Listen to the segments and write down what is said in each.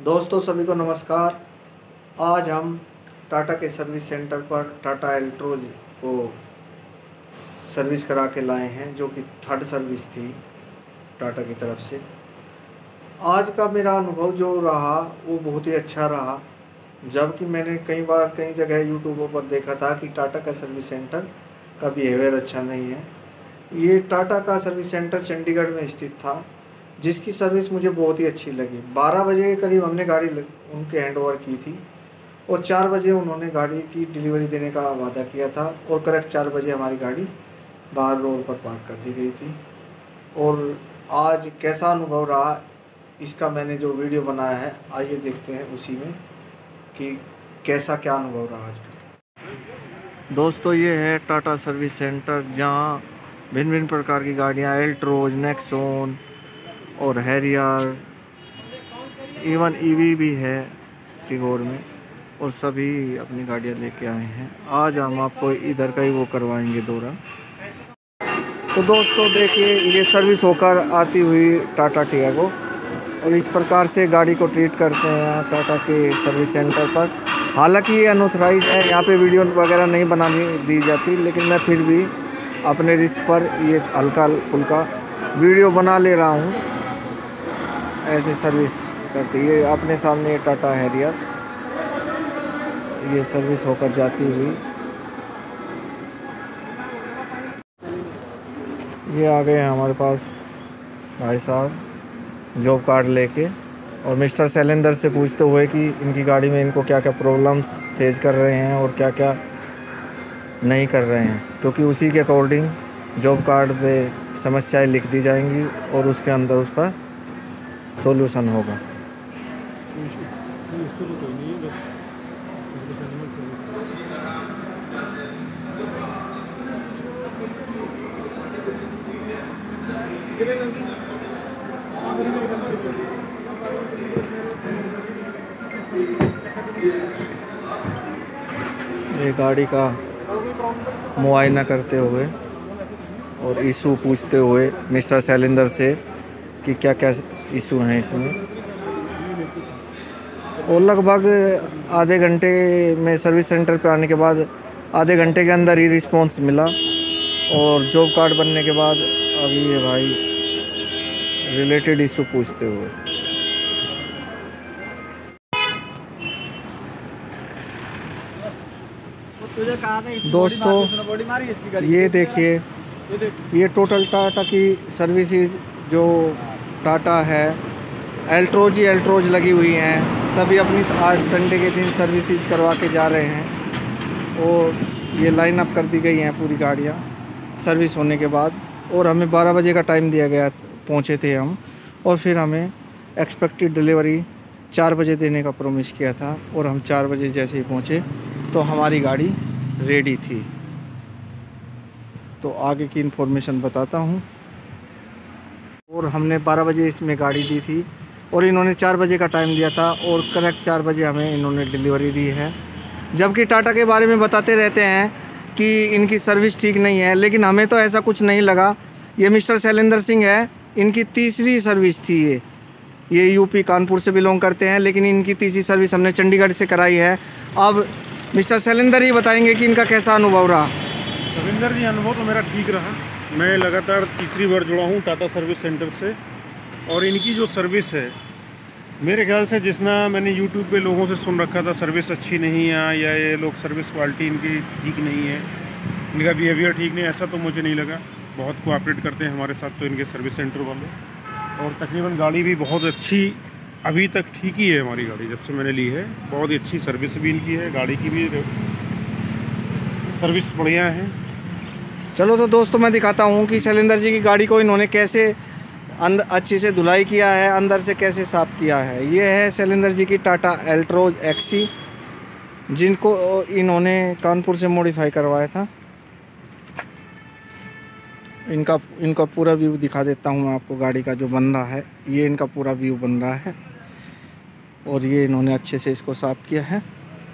दोस्तों सभी को नमस्कार। आज हम टाटा के सर्विस सेंटर पर टाटा एल्ट्रोज को सर्विस करा के लाए हैं, जो कि थर्ड सर्विस थी टाटा की तरफ से। आज का मेरा अनुभव जो रहा वो बहुत ही अच्छा रहा, जबकि मैंने कई जगह यूट्यूब पर देखा था कि टाटा का सर्विस सेंटर का बिहेवियर अच्छा नहीं है। ये टाटा का सर्विस सेंटर चंडीगढ़ में स्थित था, जिसकी सर्विस मुझे बहुत ही अच्छी लगी। 12 बजे के करीब हमने गाड़ी उनके हैंड ओवर की थी और 4 बजे उन्होंने गाड़ी की डिलीवरी देने का वादा किया था और करेक्ट 4 बजे हमारी गाड़ी बाहर रोड पर पार्क कर दी गई थी। और आज कैसा अनुभव रहा इसका मैंने जो वीडियो बनाया है, आइए देखते हैं उसी में कि कैसा क्या अनुभव रहा आज का। दोस्तों ये है टाटा सर्विस सेंटर, जहाँ भिन्न भिन्न प्रकार की गाड़ियाँ एल्ट्रोज, नेक्सॉन और हैरियर, इवन ईवी भी है टिगोर में, और सभी अपनी गाड़ियाँ लेके आए हैं। आज हम आपको इधर का ही वो करवाएंगे दौरा। तो दोस्तों देखिए, ये सर्विस होकर आती हुई टाटा टियागो, और इस प्रकार से गाड़ी को ट्रीट करते हैं टाटा के सर्विस सेंटर पर। हालांकि ये अनऑथराइज है, यहाँ पे वीडियो वगैरह नहीं बनानी दी जाती, लेकिन मैं फिर भी अपने रिस्क पर ये हल्का फुल्का वीडियो बना ले रहा हूँ। ऐसे सर्विस करती है। अपने सामने टाटा हैरियर ये सर्विस होकर जाती हुई, ये आ गए हैं हमारे पास भाई साहब जॉब कार्ड लेके, और मिस्टर शैलेंद्र से पूछते हुए कि इनकी गाड़ी में इनको क्या क्या प्रॉब्लम्स फेस कर रहे हैं और क्या क्या नहीं कर रहे हैं, क्योंकि उसी के अकॉर्डिंग जॉब कार्ड पे समस्याएं लिख दी जाएंगी और उसके अंदर उसका सॉल्यूशन होगा। ये गाड़ी का मुआयना करते हुए और इशू पूछते हुए मिस्टर शैलेंद्र से कि क्या क्या इशू हैं इसमें, और लगभग आधे घंटे में सर्विस सेंटर पे आने के बाद आधे घंटे के अंदर ही रिस्पांस मिला। और जॉब कार्ड बनने के बाद अभी ये भाई रिलेटेड इशू पूछते हुए। दोस्तों ये देखिए, ये टोटल टाटा की सर्विसेज जो टाटा है, एल्ट्रोज लगी हुई हैं। सभी अपनी आज संडे के दिन सर्विसेज करवा के जा रहे हैं, और ये लाइन अप कर दी गई हैं पूरी गाड़ियाँ सर्विस होने के बाद। और हमें 12 बजे का टाइम दिया गया, पहुँचे थे हम, और फिर हमें एक्सपेक्टेड डिलीवरी 4 बजे देने का प्रॉमिस किया था, और हम 4 बजे जैसे ही पहुँचे तो हमारी गाड़ी रेडी थी। तो आगे की इन्फॉर्मेशन बताता हूँ। और हमने 12 बजे इसमें गाड़ी दी थी, और इन्होंने 4 बजे का टाइम दिया था, और करेक्ट 4 बजे हमें इन्होंने डिलीवरी दी है। जबकि टाटा के बारे में बताते रहते हैं कि इनकी सर्विस ठीक नहीं है, लेकिन हमें तो ऐसा कुछ नहीं लगा। ये मिस्टर शैलेंद्र सिंह है, इनकी तीसरी सर्विस थी। ये यूपी कानपुर से बिलोंग करते हैं, लेकिन इनकी तीसरी सर्विस हमने चंडीगढ़ से कराई है। अब मिस्टर शैलेंद्र ही बताएंगे कि इनका कैसा अनुभव रहा। रविंदर जी, अनुभव तो मेरा ठीक रहा। मैं लगातार तीसरी बार जुड़ा हूँ टाटा सर्विस सेंटर से, और इनकी जो सर्विस है, मेरे ख्याल से जितना मैंने यूट्यूब पे लोगों से सुन रखा था सर्विस अच्छी नहीं है, या ये लोग सर्विस क्वालिटी इनकी ठीक नहीं है, इनका बिहेवियर ठीक नहीं, ऐसा तो मुझे नहीं लगा। बहुत कोऑपरेट करते हैं हमारे साथ तो इनके सर्विस सेंटर वाले, और तकरीबन गाड़ी भी बहुत अच्छी अभी तक ठीक ही है। हमारी गाड़ी जब से मैंने ली है बहुत ही अच्छी सर्विस भी इनकी है, गाड़ी की भी सर्विस बढ़िया है। चलो तो दोस्तों मैं दिखाता हूँ कि शैलेंद्र जी की गाड़ी को इन्होंने कैसे अच्छी से धुलाई किया है, अंदर से कैसे साफ़ किया है। ये है शैलेंद्र जी की टाटा एल्ट्रोज एक्सी, जिनको इन्होंने कानपुर से मॉडिफाई करवाया था। इनका पूरा व्यू दिखा देता हूँ मैं आपको। गाड़ी का जो बन रहा है, ये इनका पूरा व्यू बन रहा है, और ये इन्होंने अच्छे से इसको साफ़ किया है।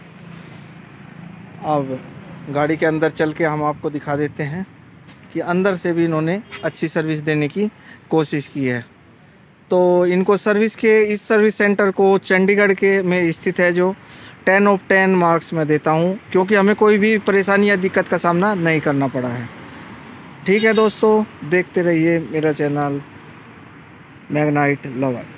अब गाड़ी के अंदर चल के हम आपको दिखा देते हैं कि अंदर से भी इन्होंने अच्छी सर्विस देने की कोशिश की है। तो इनको सर्विस के इस सर्विस सेंटर को चंडीगढ़ के में स्थित है, जो 10 of 10 मार्क्स में देता हूँ, क्योंकि हमें कोई भी परेशानी या दिक्कत का सामना नहीं करना पड़ा है। ठीक है दोस्तों, देखते रहिए मेरा चैनल मैग्नाइट लवर।